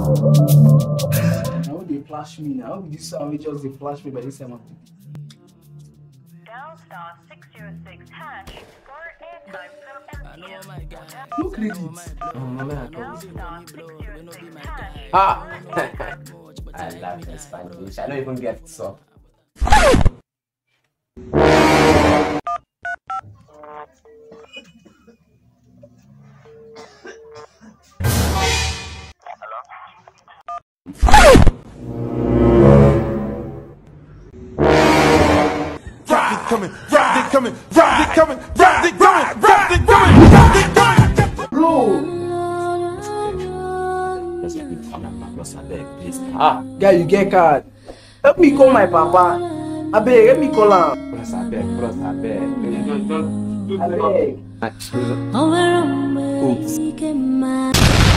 Now they flash me now. This sound just they flash me by this time. Dial *606# for airtime from MTN. No credit. Dial *606# Ah! I love this Spanish. I don't even get so. Bro, Ah! guy, you get card. Help me call my papa. Abeg, help me call him. Bros, I beg. Abeg. Oops.